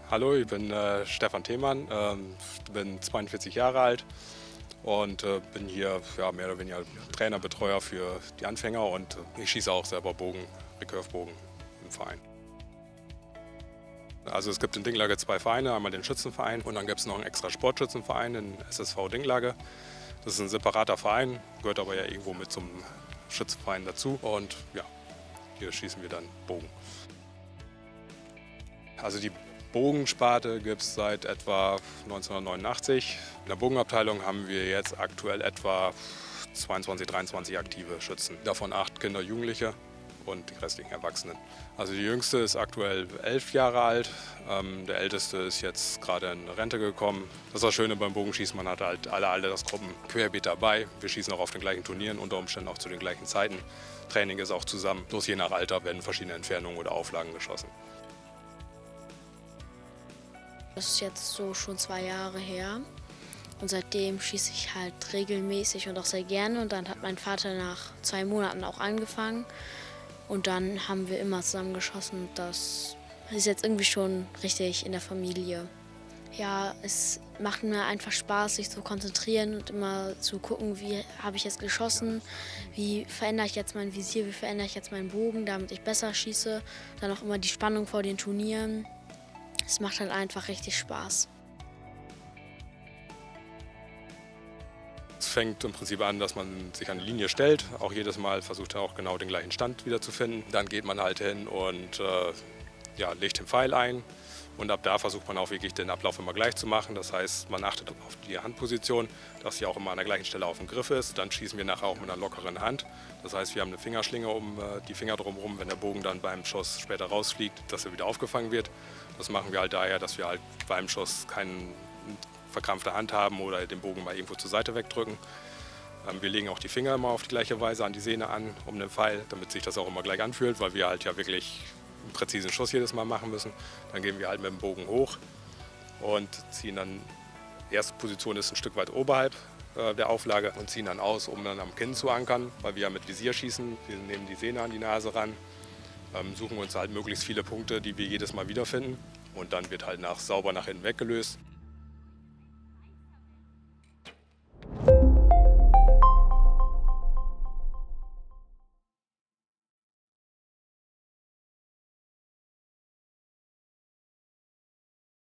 Hallo, ich bin Stefan Themann, bin 42 Jahre alt und bin hier mehr oder weniger Trainer, Betreuer für die Anfänger und ich schieße auch selber Bogen, Recurve-Bogen im Verein. Also es gibt in Dinklage zwei Vereine, einmal den Schützenverein und dann gibt es noch einen extra Sportschützenverein, den SSV Dinklage. Das ist ein separater Verein, gehört aber ja irgendwo mit zum Schützenverein dazu und ja, hier schießen wir dann Bogen. Also die Bogensparte gibt es seit etwa 1989. In der Bogenabteilung haben wir jetzt aktuell etwa 22, 23 aktive Schützen. Davon 8 Kinder, Jugendliche und die restlichen Erwachsenen. Also die jüngste ist aktuell 11 Jahre alt. Der älteste ist jetzt gerade in Rente gekommen. Das ist das Schöne beim Bogenschießen, man hat halt alle Altersgruppen querbeet dabei. Wir schießen auch auf den gleichen Turnieren, unter Umständen auch zu den gleichen Zeiten. Training ist auch zusammen. Bloß je nach Alter werden verschiedene Entfernungen oder Auflagen geschossen. Das ist jetzt so schon 2 Jahre her und seitdem schieße ich halt regelmäßig und auch sehr gerne. Und dann hat mein Vater nach 2 Monaten auch angefangen und dann haben wir immer zusammen geschossen. Das ist jetzt irgendwie schon richtig in der Familie. Ja, es macht mir einfach Spaß, sich zu konzentrieren und immer zu gucken, wie habe ich jetzt geschossen, wie verändere ich jetzt mein Visier, wie verändere ich jetzt meinen Bogen, damit ich besser schieße. Dann auch immer die Spannung vor den Turnieren. Es macht halt einfach richtig Spaß. Es fängt im Prinzip an, dass man sich an die Linie stellt, auch jedes Mal versucht er auch genau den gleichen Stand wiederzufinden. Dann geht man halt hin und legt den Pfeil ein und ab da versucht man auch wirklich den Ablauf immer gleich zu machen. Das heißt, man achtet auf die Handposition, dass sie auch immer an der gleichen Stelle auf dem Griff ist. Dann schießen wir nachher auch mit einer lockeren Hand. Das heißt, wir haben eine Fingerschlinge um die Finger drumherum, wenn der Bogen dann beim Schuss später rausfliegt, dass er wieder aufgefangen wird. Das machen wir halt daher, dass wir halt beim Schuss keine verkrampfte Hand haben oder den Bogen mal irgendwo zur Seite wegdrücken. Wir legen auch die Finger immer auf die gleiche Weise an die Sehne an, um den Pfeil, damit sich das auch immer gleich anfühlt, weil wir halt ja wirklich einen präzisen Schuss jedes Mal machen müssen. Dann gehen wir halt mit dem Bogen hoch und ziehen dann, die erste Position ist ein Stück weit oberhalb der Auflage und ziehen dann aus, um dann am Kinn zu ankern, weil wir ja mit Visier schießen. Wir nehmen die Sehne an die Nase ran, suchen uns halt möglichst viele Punkte, die wir jedes Mal wiederfinden und dann wird halt sauber nach hinten weggelöst.